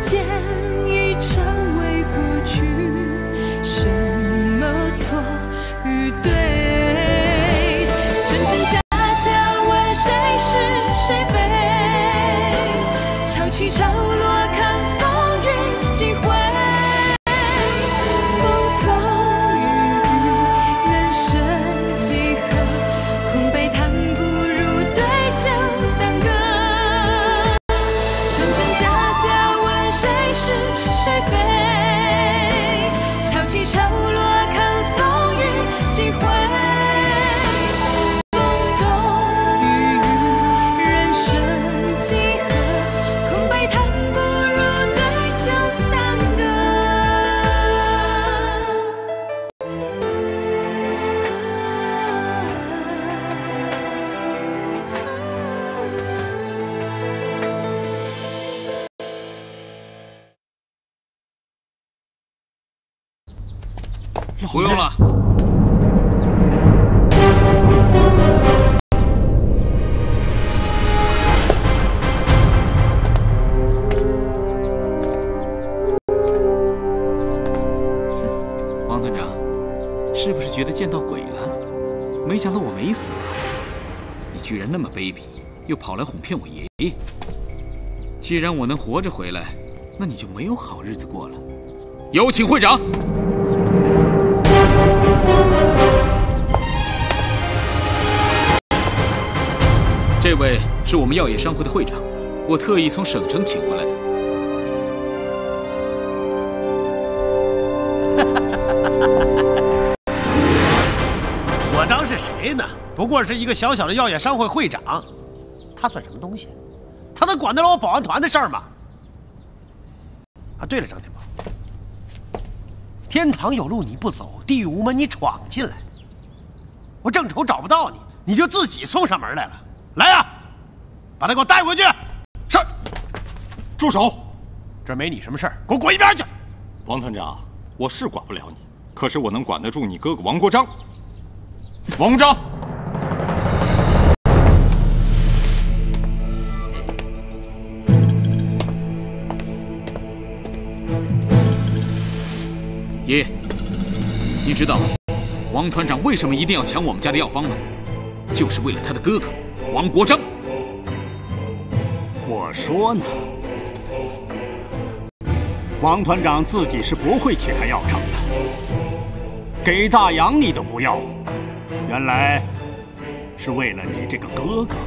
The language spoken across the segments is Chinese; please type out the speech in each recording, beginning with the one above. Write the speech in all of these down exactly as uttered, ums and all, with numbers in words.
间已成为过去，什么错与对？真真假假，问谁是谁非？潮起潮落，看风雨几回。风风雨雨，人生几何？空杯谈不如对酒当歌。真真假假，问谁是谁非？潮起潮落，看风雨几回。风风雨雨，人生几何？空杯谈不如对酒当歌。 不用了。王团长，是不是觉得见到鬼了？没想到我没死啊！你居然那么卑鄙，又跑来哄骗我爷爷。既然我能活着回来，那你就没有好日子过了。有请会长。这位是我们药业商会的会长，我特意从省城请回来的。 我当是谁呢？不过是一个小小的药业商会会长，他算什么东西？他能管得了我保安团的事儿吗？啊，对了，张天宝，天堂有路你不走，地狱无门你闯进来，我正愁找不到你，你就自己送上门来了。来呀、啊，把他给我带回去。 是。住手！ 这没你什么事儿，给我滚一边去！ 王团长，我是管不了你，可是我能管得住你哥哥王国璋。王国璋， 爷爷，你知道王团长为什么一定要抢我们家的药方吗？就是为了他的哥哥王国璋。 我说呢，王团长自己是不会去开药厂的，给大洋你都不要，原来是为了你这个哥哥。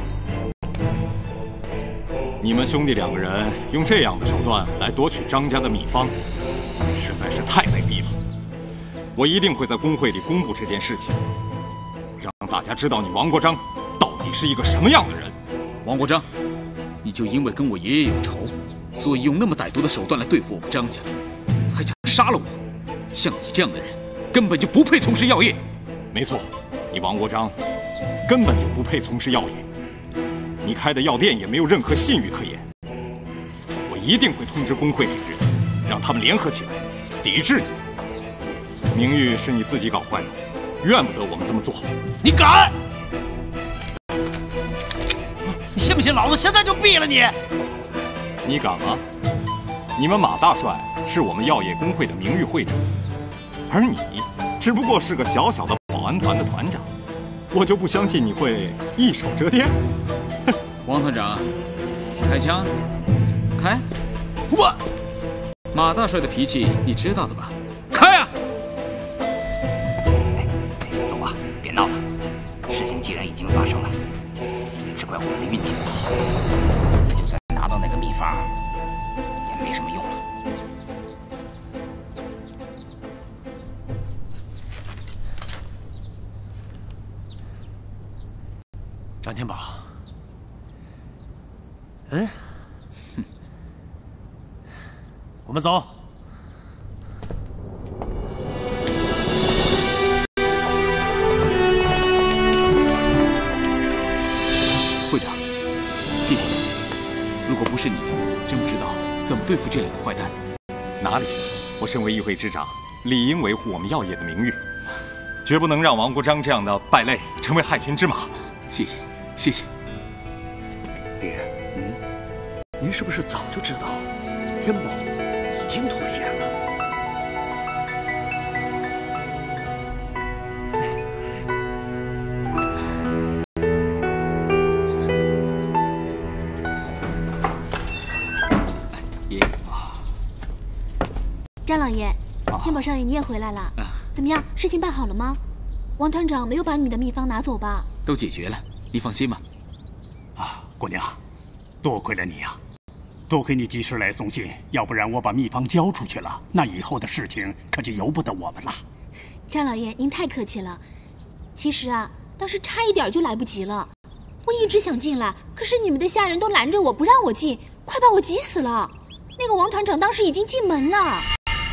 你们兄弟两个人用这样的手段来夺取张家的秘方，实在是太卑鄙了。我一定会在工会里公布这件事情，让大家知道你王国璋到底是一个什么样的人。 王国璋，你就因为跟我爷爷有仇，所以用那么歹毒的手段来对付我们张家，还想杀了我。像你这样的人，根本就不配从事药业。 没错，你王国璋根本就不配从事药业。你开的药店也没有任何信誉可言。我一定会通知工会里的人，让他们联合起来抵制你。名誉是你自己搞坏的，怨不得我们这么做。 你敢！你信不信老子现在就毙了你？ 你敢吗？你们马大帅是我们药业工会的名誉会长，而你只不过是个小小的保安团的团长，我就不相信你会一手遮天。 王团长，开枪！开！ 我马大帅的脾气你知道的吧？开啊！ 走吧，别闹了。事情既然已经发生了，只怪我们的运气不好。现在就算拿到那个秘方，也没什么用了。 张天宝，嗯，我们走。 会长，谢谢你。如果不是你，真不知道怎么对付这两个坏蛋。 哪里？我身为议会之长，理应维护我们药业的名誉，绝不能让王国璋这样的败类成为害群之马。 谢谢，谢谢。 爹，嗯，您是不是早就知道天宝已经脱险了。 爷爷， 张老爷，天宝少爷，你也回来了。 啊、 怎么样？事情办好了吗？王团长没有把你们的秘方拿走吧？ 都解决了，你放心吧。 啊，姑娘，多亏了你呀、啊，多亏你及时来送信，要不然我把秘方交出去了，那以后的事情可就由不得我们了。 张老爷，您太客气了。其实啊，当时差一点就来不及了。我一直想进来，可是你们的下人都拦着我，不让我进，快把我急死了。那个王团长当时已经进门了。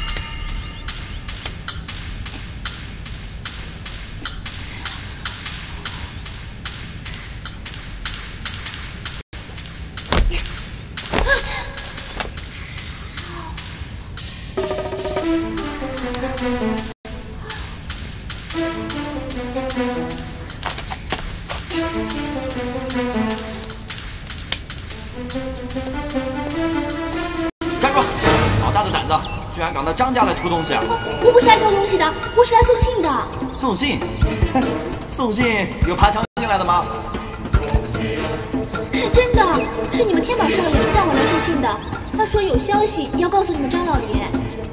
站住！好大的胆子，居然敢到张家来偷东西啊！ 我, 我不是来偷东西的，我是来送信的。 送信？送信有爬墙进来的吗？ 是真的，是你们天宝少爷让我来送信的。他说有消息要告诉你们张老爷。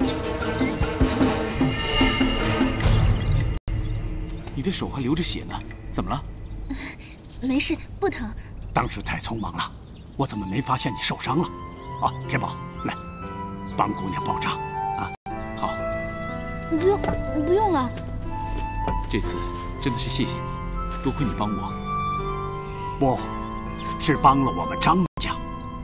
你的手还流着血呢，怎么了？ 没事，不疼。 当时太匆忙了，我怎么没发现你受伤了？啊，天宝，来，帮姑娘包扎啊！ 好， 不用，不用了。 这次真的是谢谢你，多亏你帮我。 不，是帮了我们张家。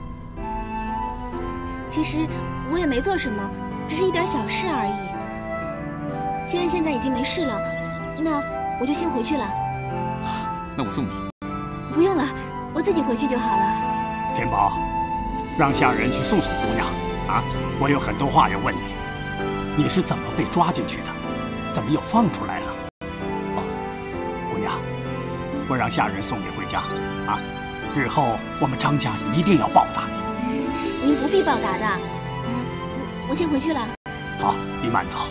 其实我也没做什么，只是一点小事而已。既然现在已经没事了，那我就先回去了。 那我送你。 不用了，我自己回去就好了。 天宝，让下人去送送姑娘啊！我有很多话要问你。你是怎么被抓进去的？怎么又放出来了？哦，姑娘，我让下人送你回家啊！日后我们张家一定要报答你。 您不必报答的。嗯，我我先回去了。 好，你慢走。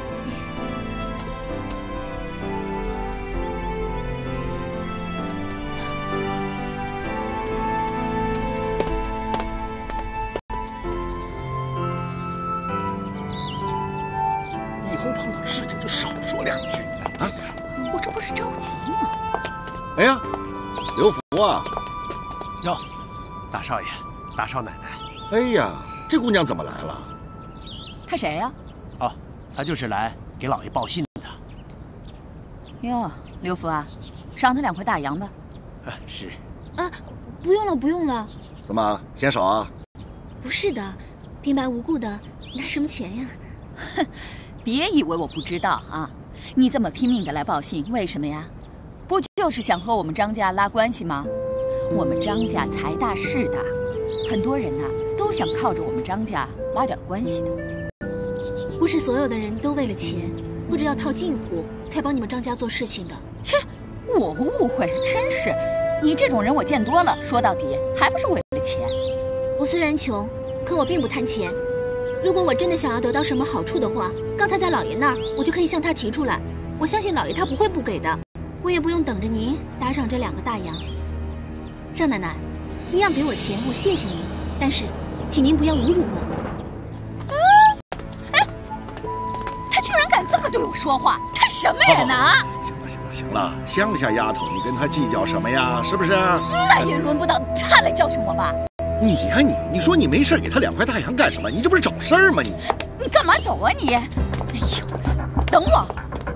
碰到事情就少说两句啊！ 我这不是着急吗？ 哎呀，刘福啊！ 哟，大少爷、大少奶奶。 哎呀，这姑娘怎么来了？ 他谁呀、 啊？哦，她就是来给老爷报信的。 哟，刘福啊，赏他两块大洋吧。 啊，是。 啊，不用了，不用了。 怎么嫌少啊？ 不是的，平白无故的拿什么钱呀？ 哼。别以为我不知道啊！你这么拼命的来报信，为什么呀？不就是想和我们张家拉关系吗？我们张家财大势大，很多人呐、啊、都想靠着我们张家拉点关系的。 不是所有的人都为了钱或者要套近乎才帮你们张家做事情的。 切，我误会，真是！你这种人我见多了，说到底还不是为了钱。 我虽然穷，可我并不贪钱。如果我真的想要得到什么好处的话，刚才在老爷那儿，我就可以向他提出来。我相信老爷他不会不给的，我也不用等着您打赏这两个大洋。赵奶奶，您要给我钱，我谢谢您，但是，请您不要侮辱我。 嗯，哎，他居然敢这么对我说话，他什么人呢？啊！ 行了行了行了，乡下丫头，你跟他计较什么呀？是不是？ 那也轮不到他来教训我吧。 你呀、啊、你，你说你没事给他两块大洋干什么？你这不是找事儿吗你？ 你干嘛走啊你？哎呦，等我！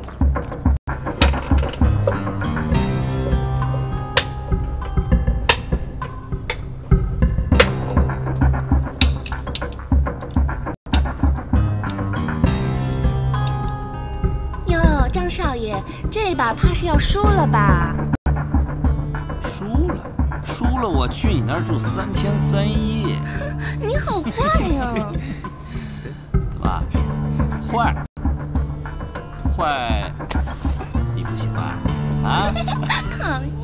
哟，张少爷，这把怕是要输了吧？ 输了。输了，我去你那儿住三天三夜。 你好坏呀！ 怎么，坏？坏？你不行吧？啊？ 讨厌！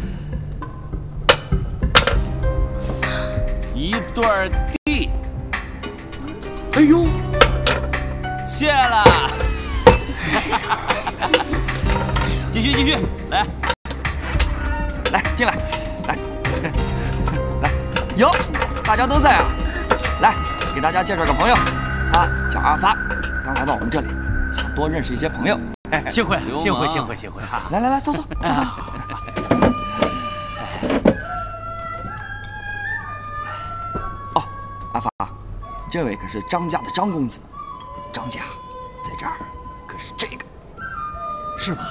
一段地， 哎呦， 谢了。继续继续，来， 来进来，来，来，哟，大家都在啊！来，给大家介绍个朋友，他叫阿发，刚来到我们这里，想多认识一些朋友。 幸会，幸会，幸会，幸会哈！ 来来来，坐坐坐坐。哦，阿发，这位可是张家的张公子，张家在这儿可是这个， 是吗？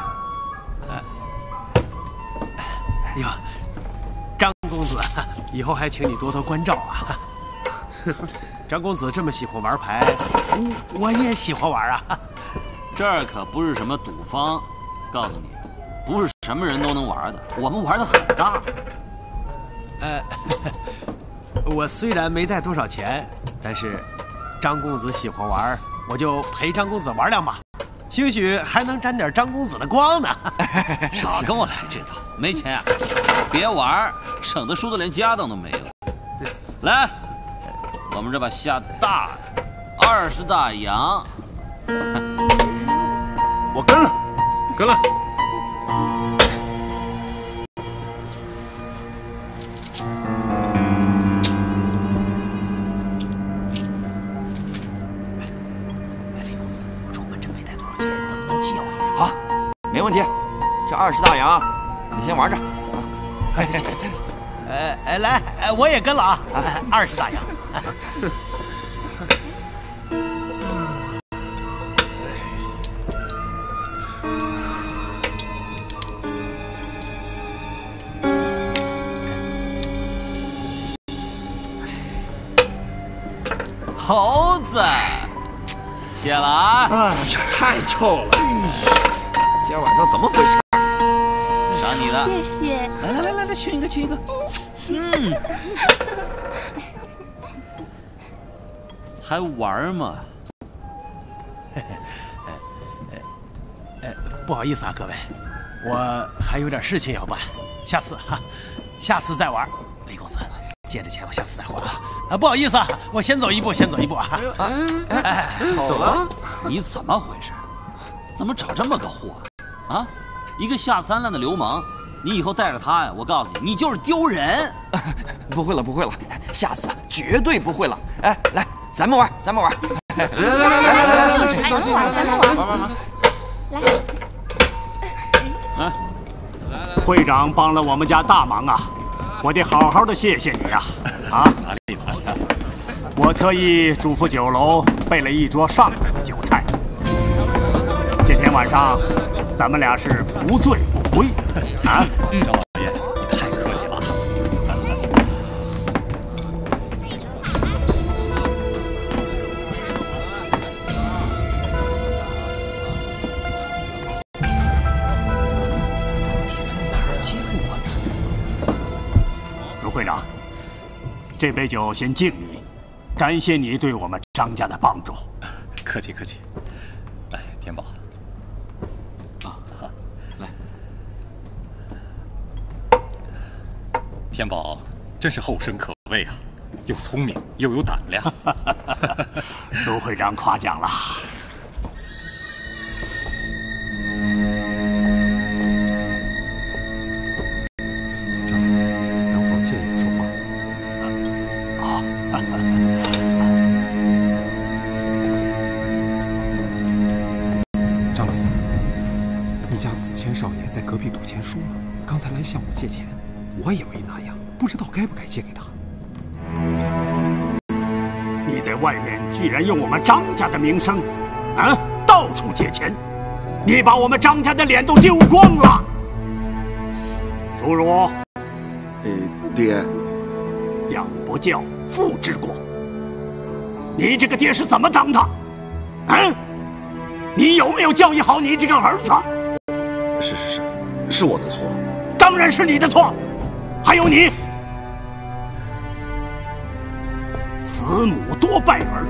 哎呦，张公子，以后还请你多多关照啊！张公子这么喜欢玩牌，我也喜欢玩啊。 这儿可不是什么赌坊，告诉你，不是什么人都能玩的。我们玩的很大。 呃，我虽然没带多少钱，但是张公子喜欢玩，我就陪张公子玩两把，兴许还能沾点张公子的光呢。 少跟我来这套，没钱啊，别玩，省得输的连家当都没了。来，我们这把下大的，二十大洋。 我跟了， 跟了。 李公子，我出门真没带多少钱，能不能借我一点？ 好，没问题。这二十大洋，你先玩着啊。 呃呃，来，我也跟了啊，二十大洋。 猴子，谢了啊！ 哎呀，太臭了！今天晚上怎么回事？ 赏你的， 谢谢。 来来来来来，亲一个，亲一个。嗯，还玩吗？ 呃，不好意思啊，各位，我还有点事情要办，下次哈，下次再玩。李公子，借着钱我下次再还啊！啊，不好意思啊，我先走一步，先走一步啊！ 哎哎，走了？你怎么回事？怎么找这么个货？啊，一个下三滥的流氓，你以后带着他呀，我告诉你，你就是丢人。 不会了，不会了，下次绝对不会了。哎，来，咱们玩，咱们玩。来来来来来来来， 咱们玩，咱们玩， 玩玩玩。 来。 来， 会长帮了我们家大忙啊！我得好好的谢谢你呀！啊， 哪里哪里？ 我特意嘱咐酒楼备了一桌上等的酒菜。今天晚上，咱们俩是不醉不归啊！ 张老爷，你太客气了。 卢会长，这杯酒先敬你，感谢你对我们张家的帮助。 客气客气。来，天宝。 啊，来。 天宝真是后生可畏啊，又聪明又有胆量。 卢会长夸奖了。 能否借一说话？ 啊， 张老爷，你家子谦少爷在隔壁赌钱输了，刚才来向我借钱，我也为难呀，不知道该不该借给他。 你在外面居然用我们张家的名声，啊，到处借钱，你把我们张家的脸都丢光了。苏如， 呃，爹， 养不教，父之过。你这个爹是怎么当的？嗯，你有没有教育好你这个儿子？ 是是是，是我的错。 当然是你的错。还有你，慈母多败儿。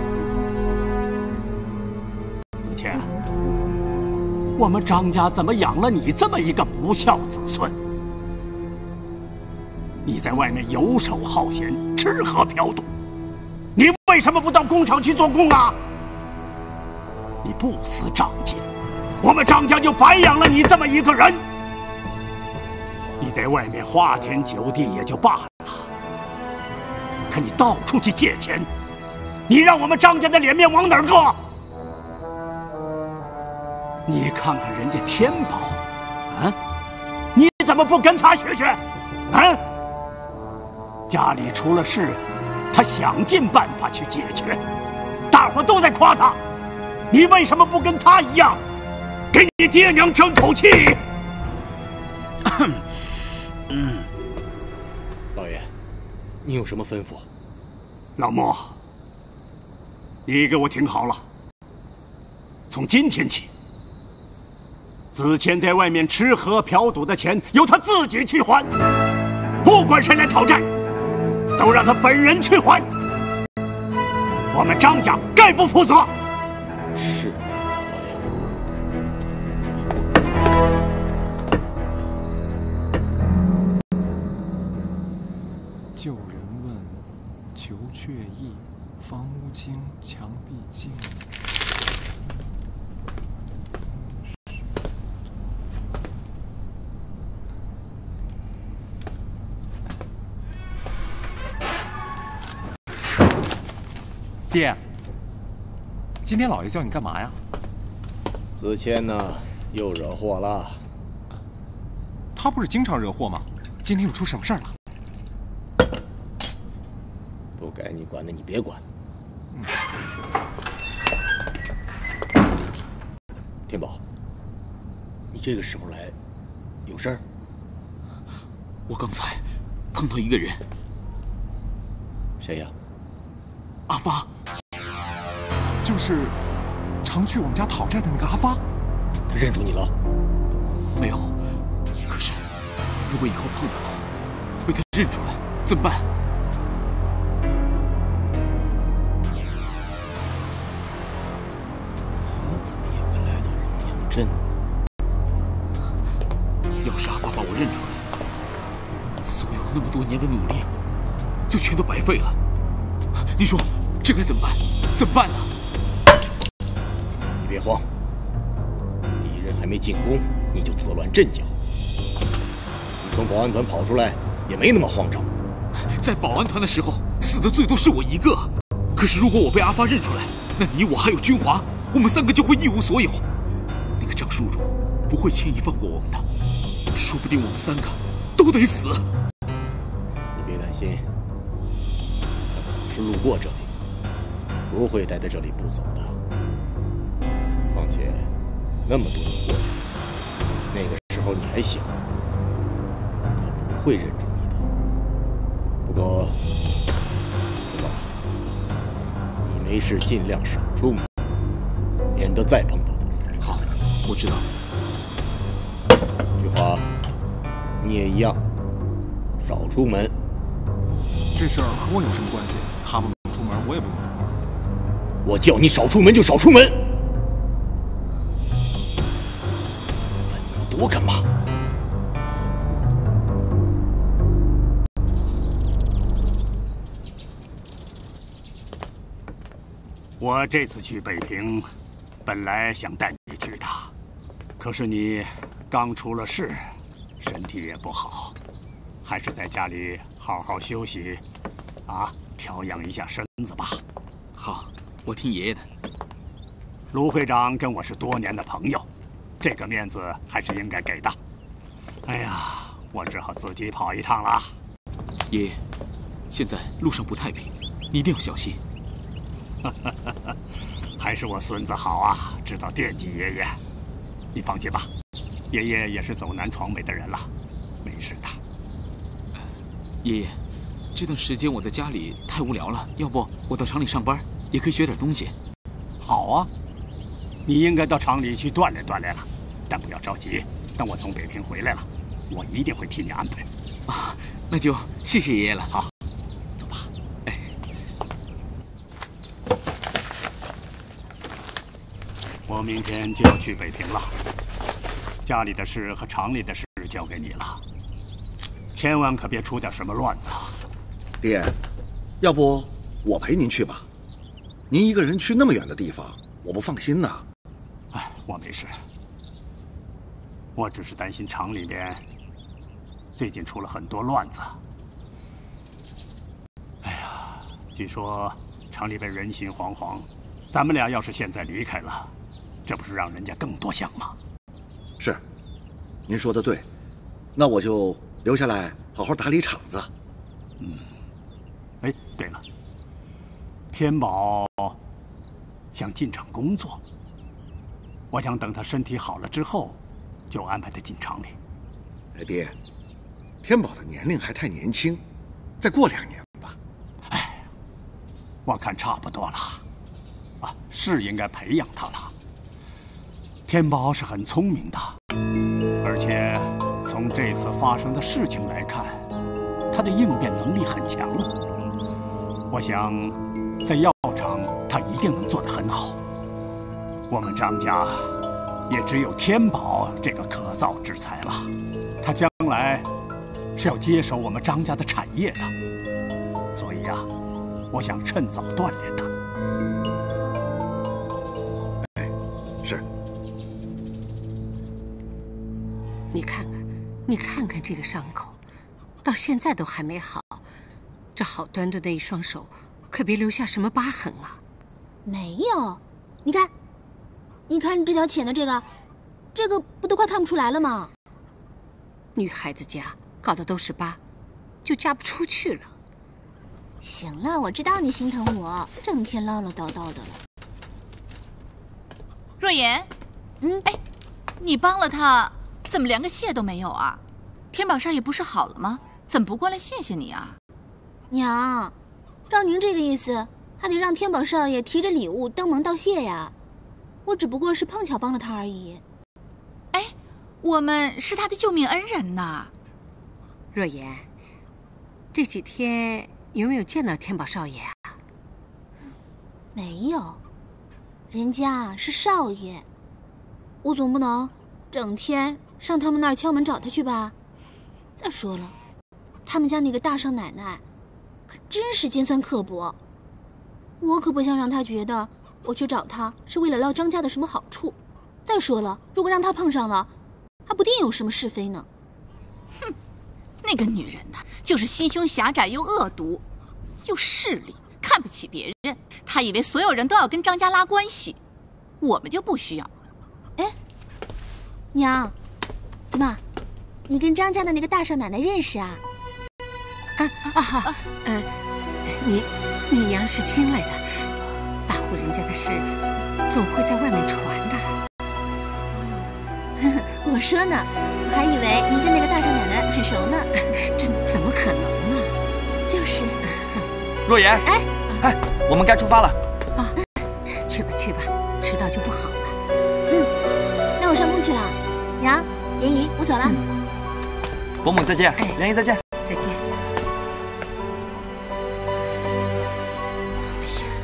子谦，我们张家怎么养了你这么一个不孝子孙？你在外面游手好闲，吃喝嫖赌， 你为什么不到工厂去做工啊？你不思长进，我们张家就白养了你这么一个人。你在外面花天酒地也就罢了，可你到处去借钱，你让我们张家的脸面往哪儿搁？你看看人家天宝，啊，你怎么不跟他学学？啊，家里出了事，他想尽办法去解决，大伙都在夸他，你为什么不跟他一样，给你爹娘争口气？ 嗯，老爷，你有什么吩咐？ 老莫，你给我听好了，从今天起，子谦在外面吃喝嫖赌的钱由他自己去还，不管谁来讨债，都让他本人去还。我们张家概不负责。 是。 旧人问，求却意，房屋清，墙壁净。 爹，今天老爷叫你干嘛呀？ 子谦呢，又惹祸了。 他不是经常惹祸吗？今天又出什么事儿了？ 不该你管的，你别管。 嗯。 天宝，你这个时候来，有事儿？ 我刚才碰到一个人。 谁呀？ 阿发。 就是常去我们家讨债的那个阿发。 他认出你了？ 没有。可是，如果以后碰到他，被他认出来，怎么办？ 怎么也会来到荣阳镇？ 要是阿发把我认出来，所有那么多年的努力，就全都白费了。你说这该怎么办？怎么办呢？ 你别慌，敌人还没进攻，你就自乱阵脚。你从保安团跑出来，也没那么慌张。 在保安团的时候，死的最多是我一个。可是如果我被阿发认出来，那你我还有军华，我们三个就会一无所有。那个张叔叔不会轻易放过我们的，说不定我们三个都得死。 你别担心，是路过这里，不会待在这里不走的。况且那么多年过去，那个时候你还小，他不会认出你的。不过，天宝，你没事尽量少出门，免得再碰到他。 好，我知道。 菊花，你也一样，少出门。 这事儿和我有什么关系？他不能出门，我也不能出门。 我叫你少出门就少出门，问那么多干嘛？ 我这次去北平，本来想带你去的，可是你刚出了事，身体也不好，还是在家里好好休息，啊，调养一下身子吧。 好，我听爷爷的。 卢会长跟我是多年的朋友，这个面子还是应该给的。哎呀，我只好自己跑一趟了。 爷爷，现在路上不太平，你一定要小心。 还是我孙子好啊，知道惦记爷爷。你放心吧，爷爷也是走南闯北的人了，没事的。 爷爷，这段时间我在家里太无聊了，要不我到厂里上班，也可以学点东西。 好啊，你应该到厂里去锻炼锻炼了，但不要着急，等我从北平回来了，我一定会替你安排。 啊，那就谢谢爷爷了。 好，走吧。 哎， 我明天就要去北平了，家里的事和厂里的事交给你了，千万可别出点什么乱子。 爹，要不我陪您去吧。您一个人去那么远的地方，我不放心呐。 哎，我没事，我只是担心厂里边最近出了很多乱子。哎呀，据说厂里边人心惶惶，咱们俩要是现在离开了，这不是让人家更多想吗？ 是，您说的对，那我就留下来好好打理厂子。 嗯，哎，对了，天宝想进厂工作，我想等他身体好了之后，就安排他进厂里。 哎，爹，天宝的年龄还太年轻，再过两年吧。 哎，我看差不多了，啊，是应该培养他了。天宝是很聪明的，而且从这次发生的事情来看，他的应变能力很强了。我想，在药厂他一定能做得很好。我们张家也只有天宝这个可造之才了，他将来是要接手我们张家的产业的，所以呀、啊，我想趁早锻炼他。 哎，是。 你看看，你看看这个伤口，到现在都还没好，这好端端的一双手，可别留下什么疤痕啊！ 没有，你看，你看这条浅的这个，这个不都快看不出来了吗？ 女孩子家搞的都是疤，就嫁不出去了。 行了，我知道你心疼我，整天唠唠叨叨的了。 若言， 嗯， 哎，你帮了他。怎么连个谢都没有啊？天宝少爷不是好了吗？怎么不过来谢谢你啊？ 娘，照您这个意思，还得让天宝少爷提着礼物登门道谢呀。我只不过是碰巧帮了他而已。 哎，我们是他的救命恩人呐。 若言，这几天有没有见到天宝少爷啊？ 没有，人家是少爷，我总不能整天上他们那儿敲门找他去吧？再说了，他们家那个大少奶奶可真是尖酸刻薄，我可不想让他觉得我去找他是为了捞张家的什么好处。再说了，如果让他碰上了，还不定有什么是非呢。 哼，那个女人呐，就是心胸狭窄又恶毒，又势利，看不起别人。她以为所有人都要跟张家拉关系，我们就不需要。 哎，娘，怎么，你跟张家的那个大少奶奶认识啊？ 啊啊哈，呃，你你娘是听来的，大户人家的事总会在外面传的。 我说呢，我还以为你跟那个大少奶奶很熟呢。 这怎么可能呢？ 就是。 若言， 哎哎，我们该出发了。 啊，去吧去吧，迟到就不好了。 嗯，那我上工去了。娘，莲姨，我走了。 伯母再见， 哎， 莲姨再见， 再见。哎呀，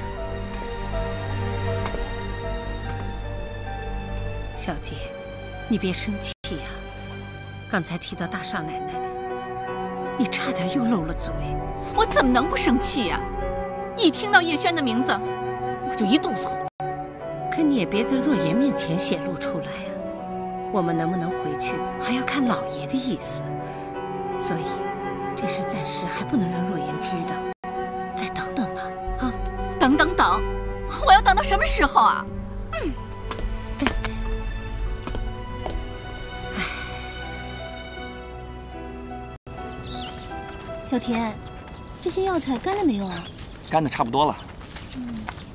小姐，你别生气呀。刚才提到大少奶奶，你差点又漏了嘴。 我怎么能不生气呀？一听到叶轩的名字，我就一肚子火。 可你也别在若言面前显露出来呀。我们能不能回去，还要看老爷的意思。所以，这事暂时还不能让若言知道，再等等吧。啊， 等等等，我要等到什么时候啊？嗯。 哎，小田，这些药材干了没有啊？ 干的差不多了。 嗯。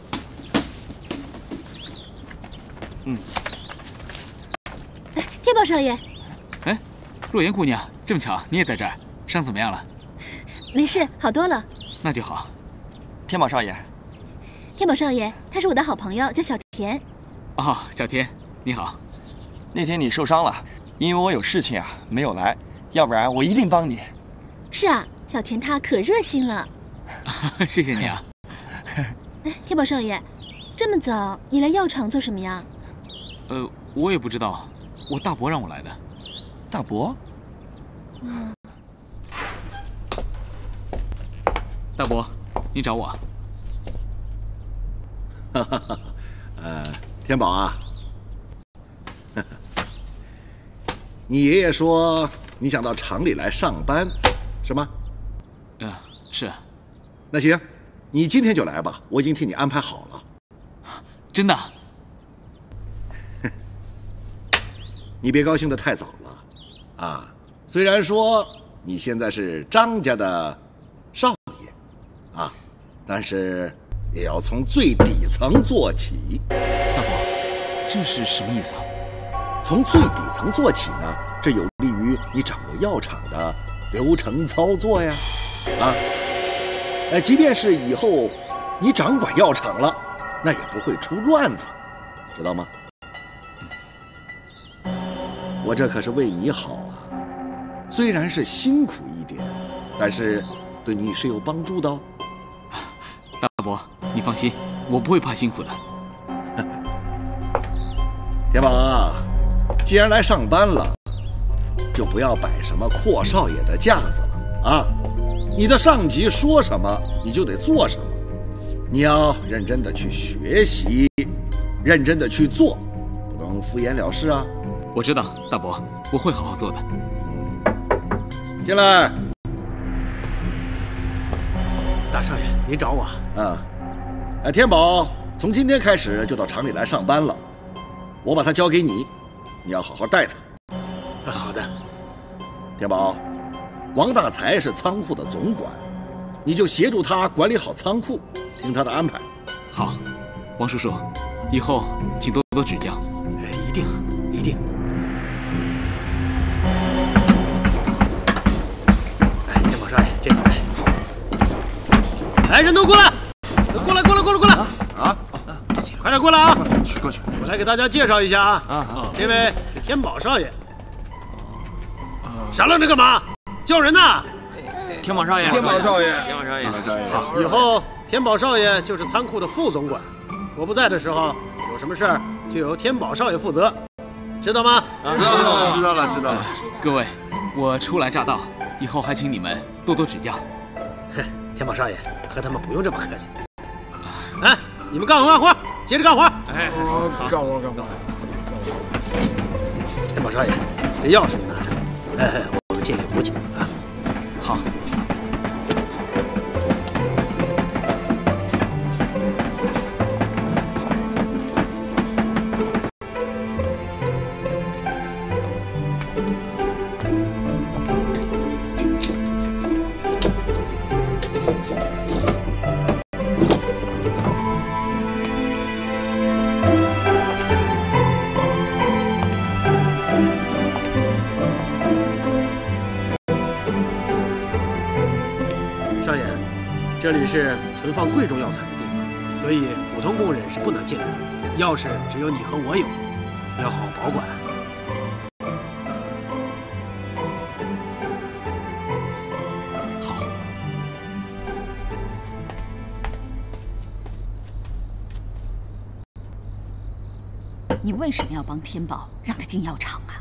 嗯。 哎，天宝少爷。 哎，若言姑娘，这么巧，你也在这儿，伤怎么样了？ 没事，好多了。 那就好。 天宝少爷。 天宝少爷，他是我的好朋友，叫小田。 哦，小田，你好。 那天你受伤了，因为我有事情啊，没有来，要不然我一定帮你。 是啊，小田他可热心了。 谢谢你啊。 哎，天宝少爷，这么早你来药厂做什么呀？ 呃，我也不知道，我大伯让我来的。 大伯？ 嗯。 大伯，你找我？ 呃，天宝啊，你爷爷说你想到厂里来上班，是吗？ 嗯、呃，是。 那行，你今天就来吧，我已经替你安排好了。 真的？ 你别高兴得太早了，啊，虽然说你现在是张家的少爷，啊，但是也要从最底层做起。 大伯，这是什么意思啊？ 从最底层做起呢，这有利于你掌握药厂的流程操作呀，啊，呃，即便是以后你掌管药厂了，那也不会出乱子，知道吗？我这可是为你好啊，虽然是辛苦一点，但是对你是有帮助的哦。 大伯，你放心，我不会怕辛苦的。 天宝啊，既然来上班了，就不要摆什么阔少爷的架子了啊！你的上级说什么，你就得做什么。你要认真的去学习，认真的去做，不能敷衍了事啊！ 我知道，大伯，我会好好做的。 嗯，进来。 大少爷，您找我？ 啊，哎，天宝从今天开始就到厂里来上班了，我把他交给你，你要好好带他。 好的。 天宝，王大才是仓库的总管，你就协助他管理好仓库，听他的安排。 好，王叔叔，以后请多多指教。 哎，一定，一定。哎，天宝少爷，这边来。哎，人都过来，过来，过来，过来，过来！ 啊， 快点过来啊！ 去，过去。 我来给大家介绍一下啊。啊，这位是天宝少爷。傻愣着干嘛？叫人呐！ 天宝少爷， 天宝少爷， 天宝少爷， 少爷。 好，以后天宝少爷就是仓库的副总管，我不在的时候，有什么事儿就由天宝少爷负责，知道吗？ 知道了，知道了，知道了。 各位，我初来乍到，以后还请你们多多指教。 天宝少爷，和他们不用这么客气。哎，你们干活干活，接着干活。哎， 干活干活。 天宝少爷，这钥匙你拿着，哎，我们进里屋去啊。 好。 这里是存放贵重药材的地方，所以普通工人是不能进来的。钥匙只有你和我有，要好好保管。 好。 你为什么要帮天宝让他进药厂啊？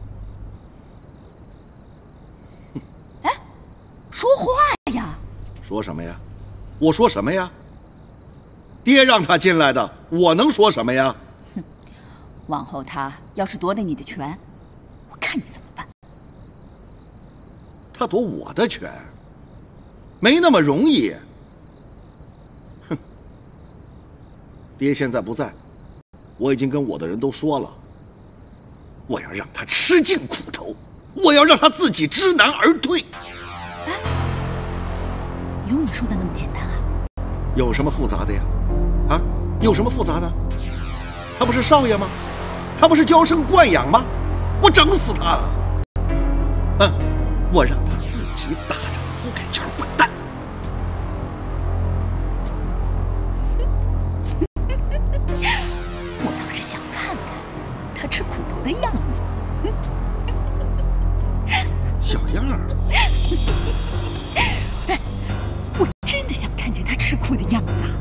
哎，说话呀！ 说什么呀？我说什么呀？爹让他进来的，我能说什么呀？ 哼，往后他要是夺了你的权，我看你怎么办。 他夺我的权，没那么容易。哼，爹现在不在，我已经跟我的人都说了，我要让他吃尽苦头，我要让他自己知难而退。 哎，有你说的那么简单啊？ 有什么复杂的呀？啊，有什么复杂的？他不是少爷吗？他不是娇生惯养吗？我整死他！嗯，我让他自己打着铺盖卷滚蛋！ 我倒是想看看他吃苦头的样子。 小样儿！ 哎，我真的想看见他吃苦的样子。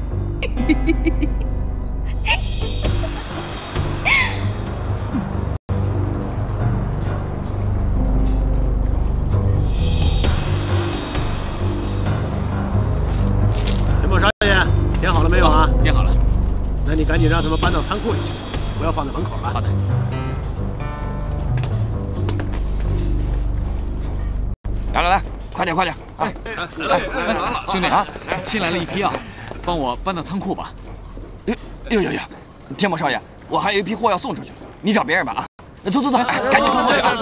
田宝少爷，填好了没有啊？ 填好了。 那你赶紧让他们搬到仓库里去，不要放在门口了。 好的。 来来来，快点快点啊！ 来来来，兄弟啊，新来了一批药，帮我搬到仓库吧。 哎呦呦呦，天魔少爷，我还有一批货要送出去，你找别人吧啊！走走走，赶紧送过去啊！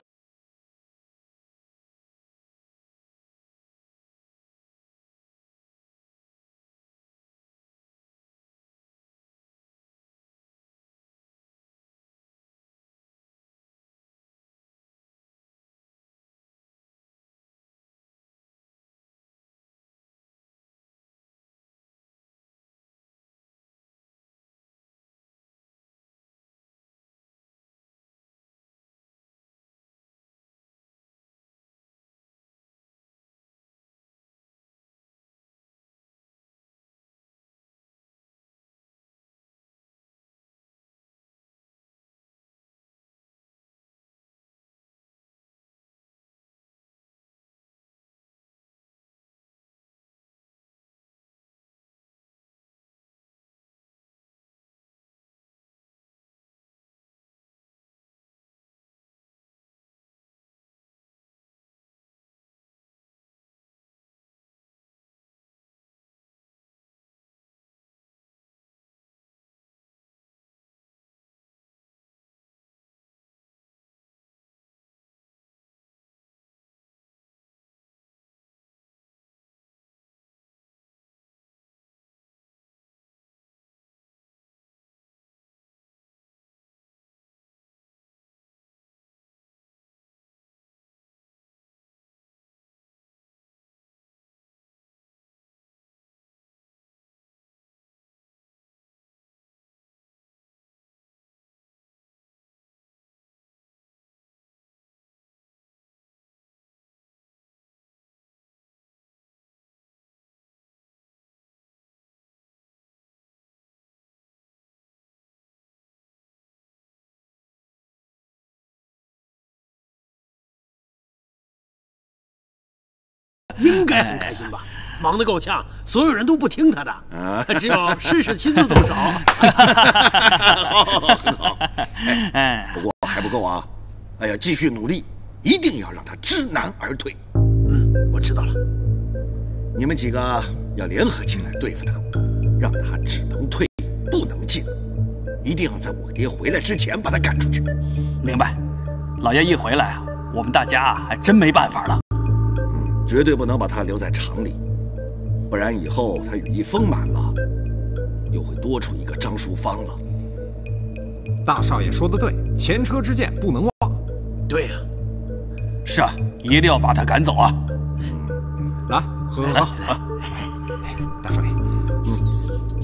应该很开心吧？忙得够呛，所有人都不听他的，只有师师亲自动手。 好，很好。哎，不过还不够啊！哎呀，继续努力，一定要让他知难而退。 嗯，我知道了。 你们几个要联合起来对付他，让他只能退不能进，一定要在我爹回来之前把他赶出去。 明白。老爷一回来啊，我们大家还真没办法了。 嗯，绝对不能把他留在厂里，不然以后他羽翼丰满了，又会多出一个张淑芳了。 大少爷说的对，前车之鉴不能忘。 对呀、啊， 是啊，一定要把他赶走啊！ 嗯，来喝喝喝。大少爷，嗯。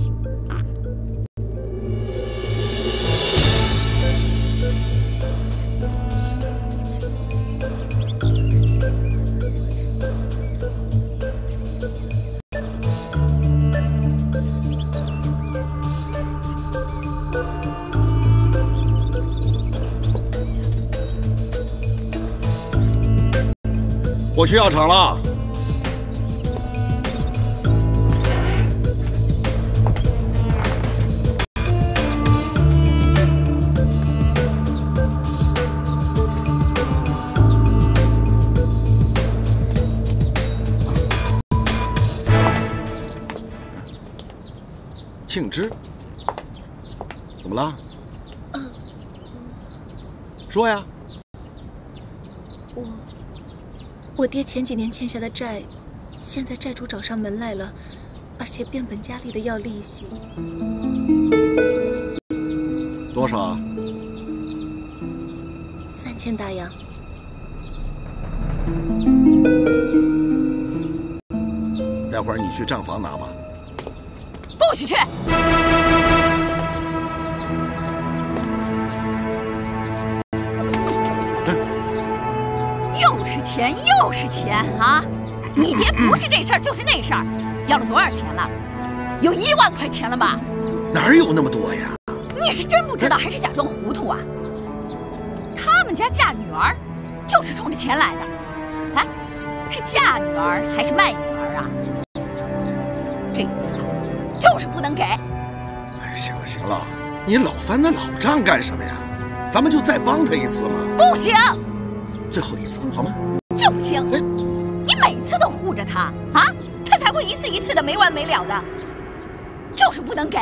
我去药厂了。庆之，怎么了？说呀。 我。我爹前几年欠下的债，现在债主找上门来了，而且变本加厉的要利息。 多少啊？ 三千大洋。 待会儿你去账房拿吧。 不许去！又是钱，又是钱啊！你爹不是这事儿就是那事儿，要了多少钱了？有一万块钱了吧？ 哪有那么多呀？ 你是真不知道还是假装糊涂啊？他们家嫁女儿，就是冲着钱来的。哎，是嫁女儿还是卖女儿啊？这次就是不能给。 行了行了，你老翻那老账干什么呀？咱们就再帮他一次嘛。 不行， 最后一次好吗？ 就不行。哎，你每次都护着他啊，他才会一次一次的没完没了的，就是不能给。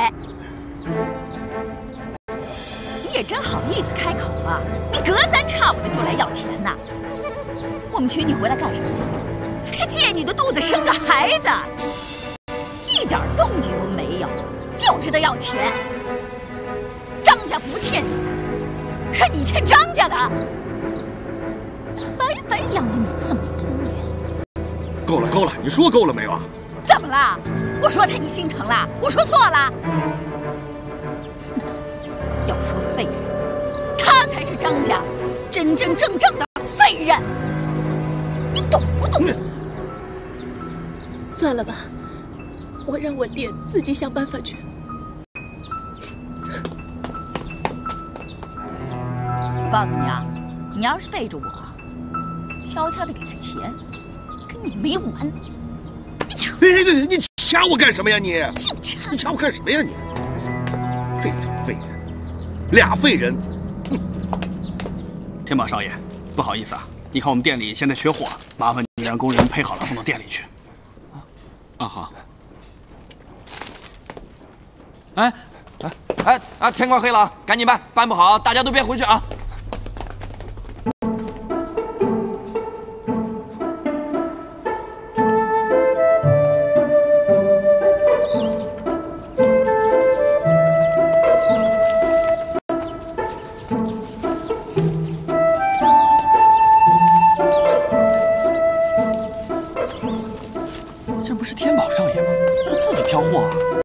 你也真好意思开口啊！你隔三差五的就来要钱呐。我们娶你回来干什么呀？是借你的肚子生个孩子，一点动静都没有，就知道要钱。张家不欠你的，是你欠张家的，白白养了你这么多年。 够了够了，你说够了没有啊？ 怎么了？我说他你心疼了？我说错了？要说废人，他才是张家真真正正的废人，你懂不懂？ 算了吧，我让我爹自己想办法去。 我告诉你啊，你要是背着我，悄悄的给他钱，跟你没完。 哎，你你掐我干什么呀你？你掐我干什么呀你？废人废人，俩废人。哼！ 天宝少爷，不好意思啊，你看我们店里现在缺货，麻烦你让工人配好了送到店里去。 啊好。 哎哎哎啊！天快黑了，赶紧办，办不好大家都别回去啊！ 这不是天宝少爷吗？他自己挑货啊！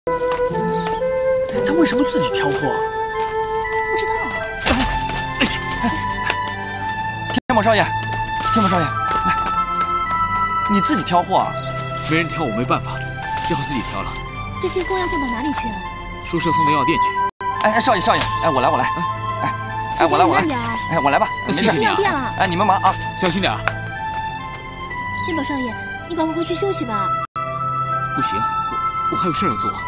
他为什么自己挑货？ 不知道啊。 哎，天宝少爷，天宝少爷，来，你自己挑货啊？ 没人挑我没办法，只好自己挑了。 这些货要送到哪里去啊？ 宿舍送到药店去。 哎，少爷少爷，哎，我来我来，哎哎，我来我来，哎，我来吧，没事。 谢谢你啊。 哎，你们忙啊， 小心点啊。 天宝少爷，你赶快回去休息吧。 不行，我我还有事要做。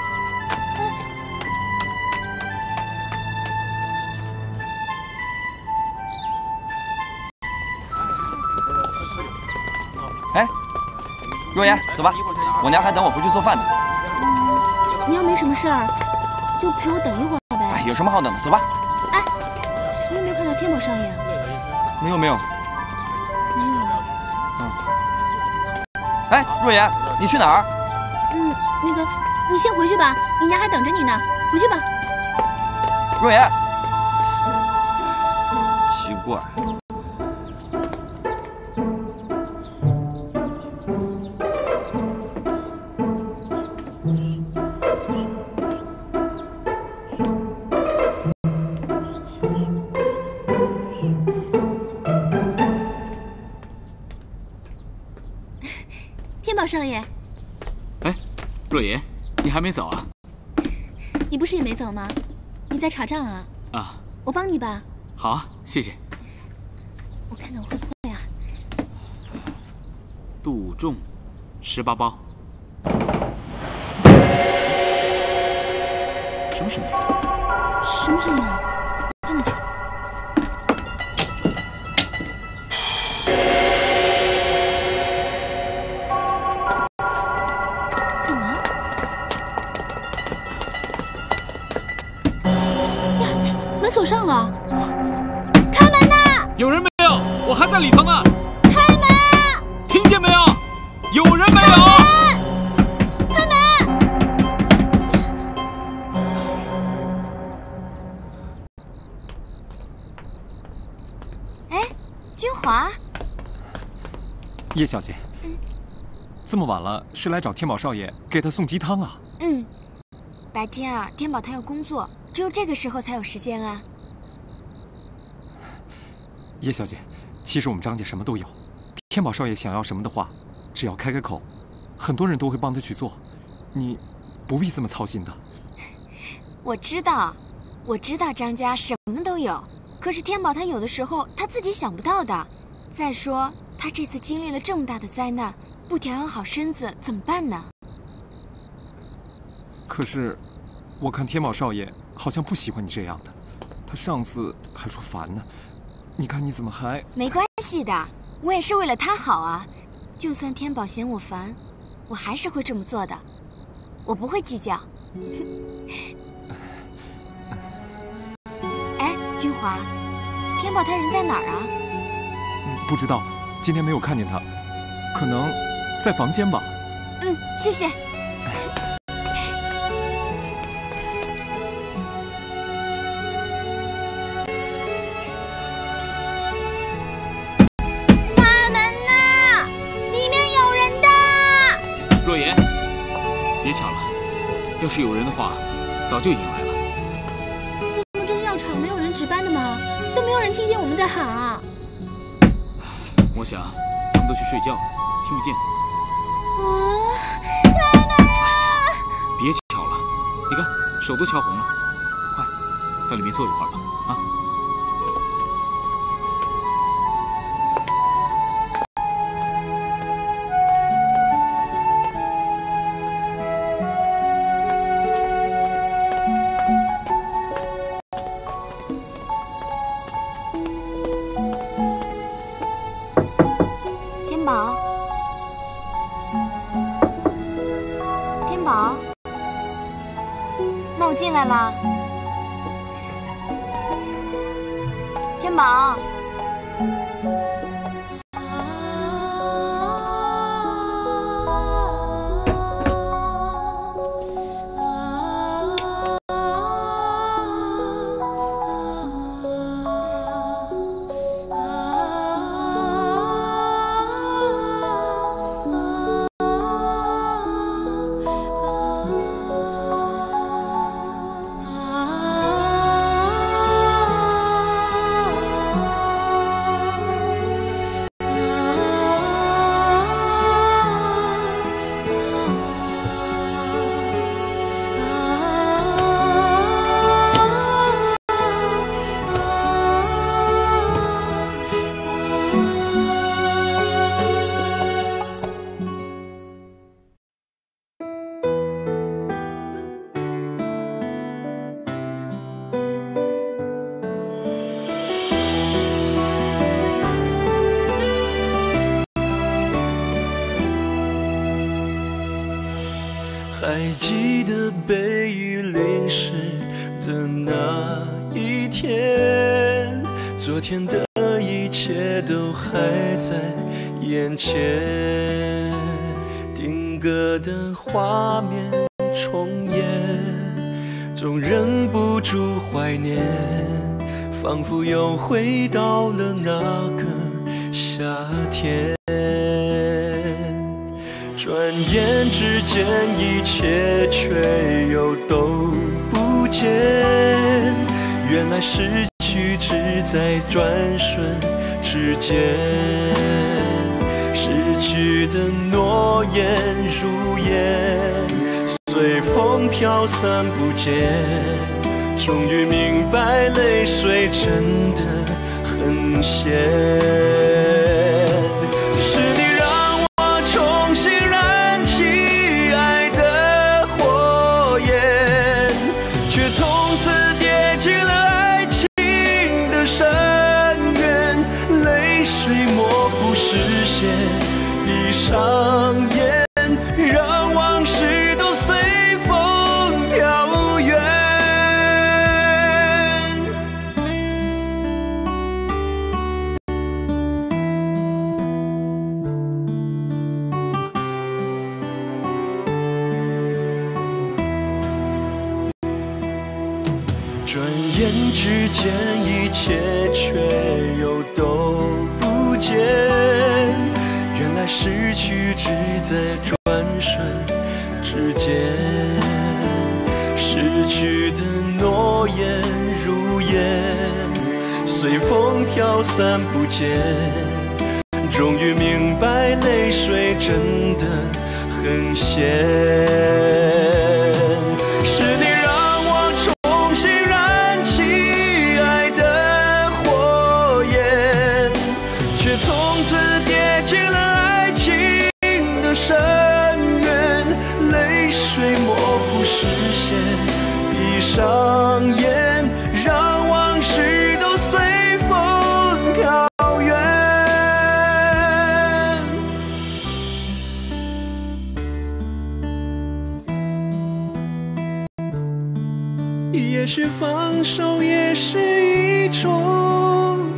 哎，若言，走吧，我娘还等我回去做饭呢。 你要没什么事儿，就陪我等一会儿呗。 哎，有什么好等的？走吧。 哎，你有没有看到天宝少爷？ 没有没有。 没有。 嗯。哎，若言，你去哪儿？ 嗯，那个，你先回去吧，你娘还等着你呢。回去吧。 若言。奇怪。 天宝少爷， 哎，若言，你还没走啊？ 你不是也没走吗？你在查账啊？ 啊， 我帮你吧。 好啊，谢谢。 我看看我会不会啊？ 杜仲，十八包。什么声音？ 什么声音啊？看那去。怎么了？呀，门锁上了。开门呐！ 有人没有？我还在里头呢。 开门！ 听见没有？有人没有？ 开门！哎，君华。 叶小姐， 嗯， 这么晚了，是来找天宝少爷给他送鸡汤啊？ 嗯，白天啊，天宝他要工作，只有这个时候才有时间啊。 叶小姐，其实我们张家什么都有，天宝少爷想要什么的话，只要开开口，很多人都会帮他去做，你不必这么操心的。 我知道，我知道张家什么都有，可是天宝他有的时候他自己想不到的。再说他这次经历了这么大的灾难，不调养好身子怎么办呢？ 可是， 我看天宝少爷好像不喜欢你这样的，他上次还说烦呢。你看你怎么还…… 没关系的，我也是为了他好啊。就算天宝嫌我烦，我还是会这么做的，我不会计较。哎，君华，天宝他人在哪儿啊？ 不知道，今天没有看见他，可能在房间吧。 嗯，谢谢。 开门呐！里面有人的。 若言，别抢了，要是有人的话，早就已经来了。 怎么这个药厂没有人值班的吗？都没有人听见我们在喊啊！ 我想他们都去睡觉了，听不见。 啊！开门啊！ 别敲了，你看手都敲红了，快到里面坐一会儿吧，啊！ 天宝，天宝，那我进来了。天宝， 还记得被雨淋湿的那一天，昨天的一切都还在眼前，定格的画面重演，总忍不住怀念，仿佛又回到了那个夏天。转眼之间，一切却又都不见。原来失去只在转瞬之间，失去的诺言如烟，随风飘散不见。终于明白，泪水真的很咸。上演，让往事都随风飘远。转眼之间，一切却又都不见。原来失去只在转瞬之间，失去的诺言如烟，随风飘散不见。终于明白，泪水真的很咸。 上演，让往事都随风飘远。也许放手也是一种